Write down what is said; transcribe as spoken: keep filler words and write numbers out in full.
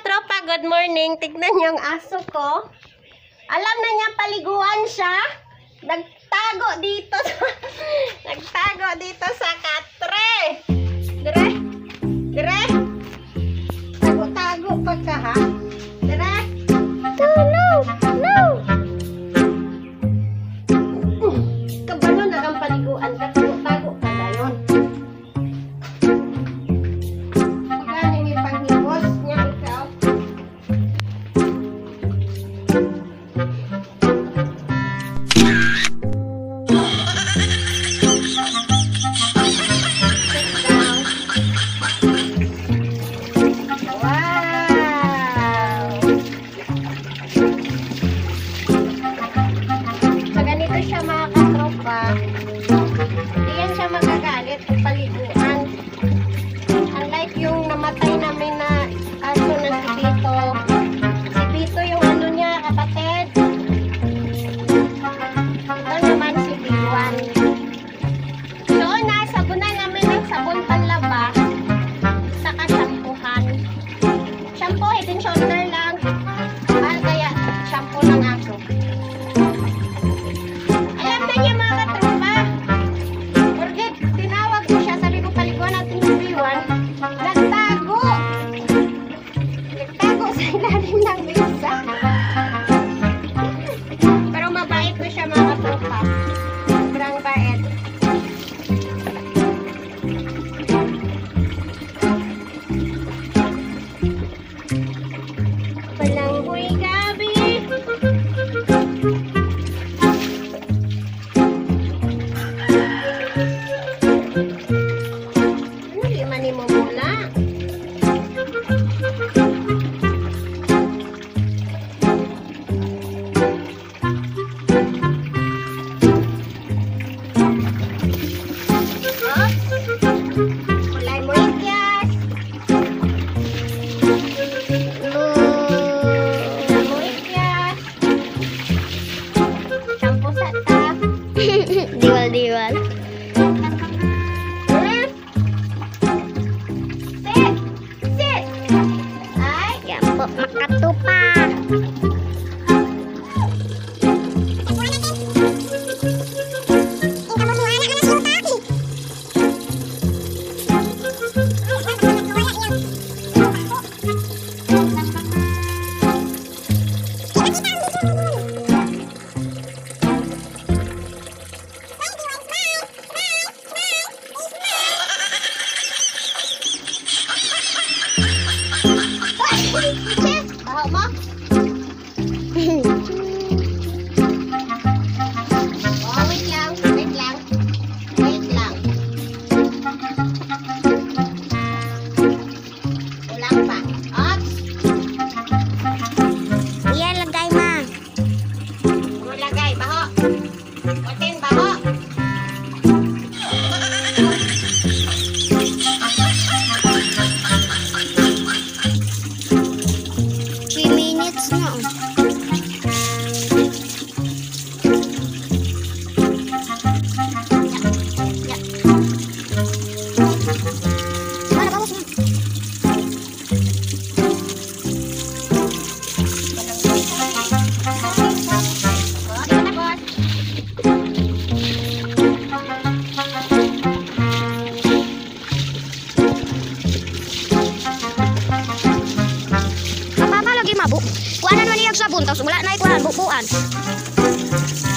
katropa, good morning. Tignan niyo yung aso ko. Alam na niya paliguan siya. Nagtago dito. Nagtago dito sa katre. Dire. Dire. Tago-tago pagka ha. Dire. No, no, no. Kabalo na kang paliguan ka. Tago-tago ka na yun. Siya mga katropa, hindi yan siya magagalit kung paliguan. Unlike yung namatay namin na aso na si Bito. Si Bito yung ano niya, kapatid. Ito naman si Biwan. Doon na, sabunan namin ng sabon panlaba, saka shampoohan. Shampoo, head and shoulder lang. Mahal kaya shampoo ng aso. Niya mga katropa, porque tinawag ko siya, sabi ko paliguan natin yung Biwan, nagtago nagtago sa ilalim ng mesa. Pero mabait ko siya mga katropa, sobrang bait. Palanghoy gabi. Diwal-diwal. Hmm? Sit! Sit! Ay, yan po, makatupa. Baho mo? Oh, wait lang, wait lang, wait lang. Ulang pa. Ops! Iyan, lagay ma. Lagay, baho. Otin, baho. Kuanan man iyang sabon, tapos wala na ikuan, bubuan.